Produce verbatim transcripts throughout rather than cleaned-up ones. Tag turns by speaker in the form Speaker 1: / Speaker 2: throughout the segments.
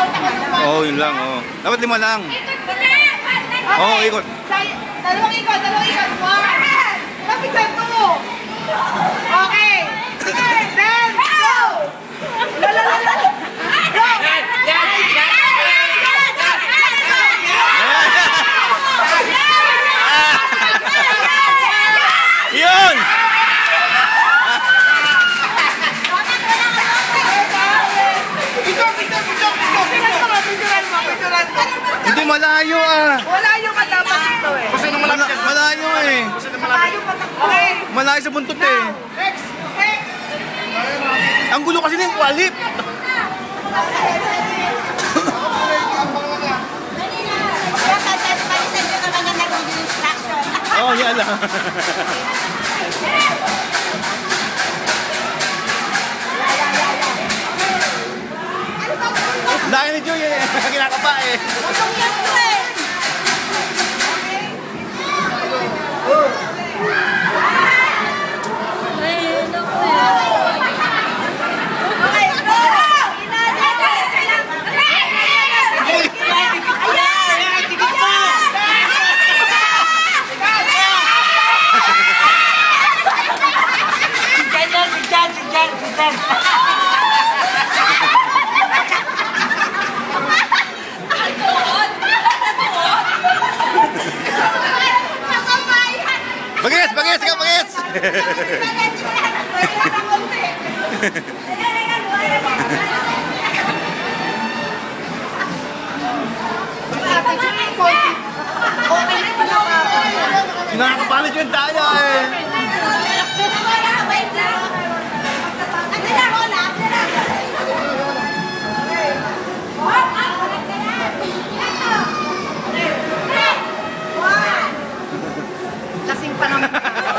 Speaker 1: Oo, yun lang, oo. Dapat lima lang. Oo, oh, ikot.
Speaker 2: Dalawang ikot, dalawang ikot. One! Kapit sa two! Okay! Then, go! La la la la! Go!
Speaker 1: Yun! Hindi malayo ah.
Speaker 2: Malayo ka dapat dito eh.
Speaker 1: Kasi nung malayo, malayo eh.
Speaker 2: Malayo pa okay.
Speaker 1: Malayo sa buntot eh.
Speaker 2: Next! Next!
Speaker 1: Ang gulo kasi ng walip. Oo, oh, yan lang. Dahil ni Joy eh, kinakapa eh. Bagis, bagis, ikaw bagis. Nakakapalit yung tayo eh.
Speaker 2: Lasing pa naman.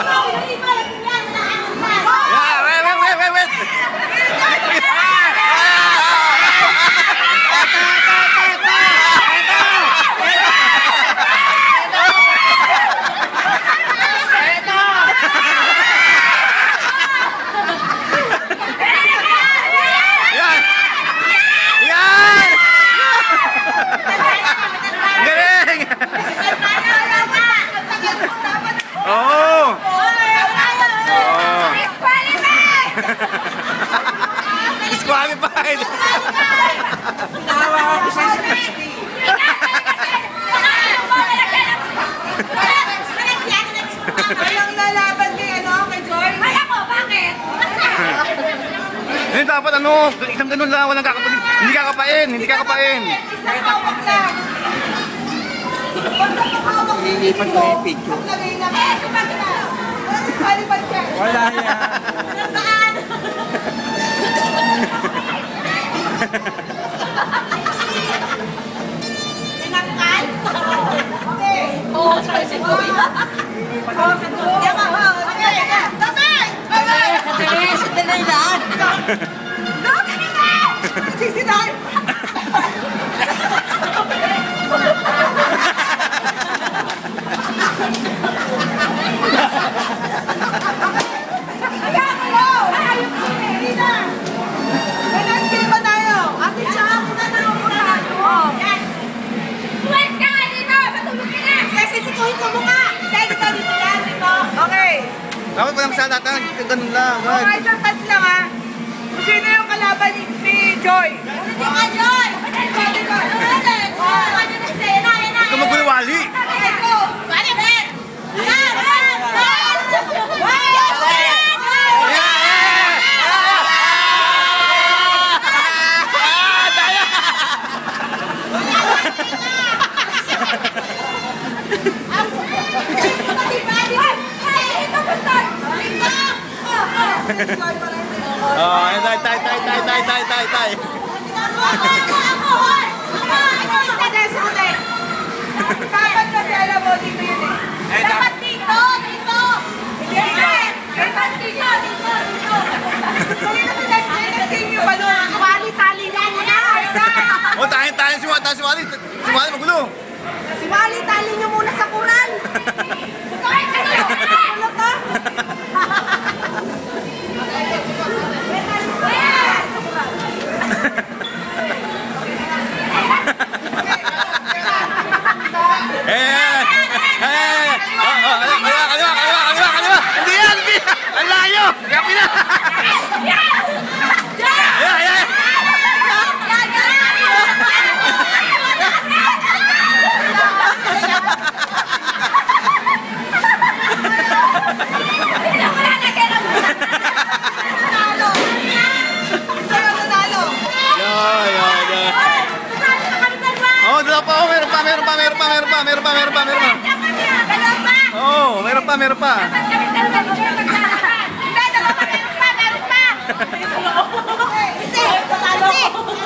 Speaker 1: Yeah, wait, wait, wait, wait, wait. Yan! Yan! Galing! Oo! Disqualified!
Speaker 2: Nahawakan ko siya sa sixty. Walang lalaban kay ano, kay Joy. Ay ako, bakit?
Speaker 1: Hindi dapat ano, isang ganun lang, walang kakapain. Hindi kakapain, hindi kakapain.
Speaker 2: Isang hawak lang.
Speaker 3: Nilipat ko yung picture. Wala yan.
Speaker 2: Tinangkal? Okay. Oo, tsaka si Kuya. Yaman, okay. Dasay! Dasay! Sandali lang. Dasay ka! Sisiday!
Speaker 1: Dapat walang sa lahat, ganun lang.
Speaker 2: Okay, isang touch lang ha. Kung sino yung kalaban ni, ni Joy? Hindi ka Joy! Hindi ka!
Speaker 1: Huwag ka magulawali.
Speaker 2: Bali, Ben! Yan! Yan!
Speaker 1: Oh, tay tay tay tay tay tay tay tay.
Speaker 2: Dapat kasi alam mo dito yun eh. Dapat dito, dito. Dapat dito, dito, dito. Kung yun kasi nag-continue pa doon. Sumali-tali niya muna.
Speaker 1: Oh, tayo-tayo si Wali, si Wali. Si Wali magulo.
Speaker 2: Sumali-tali niyo muna sa kuran. Ano to?
Speaker 1: wala pa. Oh, meron pa, meron pa, meron pa, meron pa, meron pa, meron pa, meron pa.
Speaker 2: Dalawa pa.
Speaker 1: Oh, meron pa, meron pa.
Speaker 2: Hindi, dalawa pa, meron pa, meron pa. Hindi, kasi.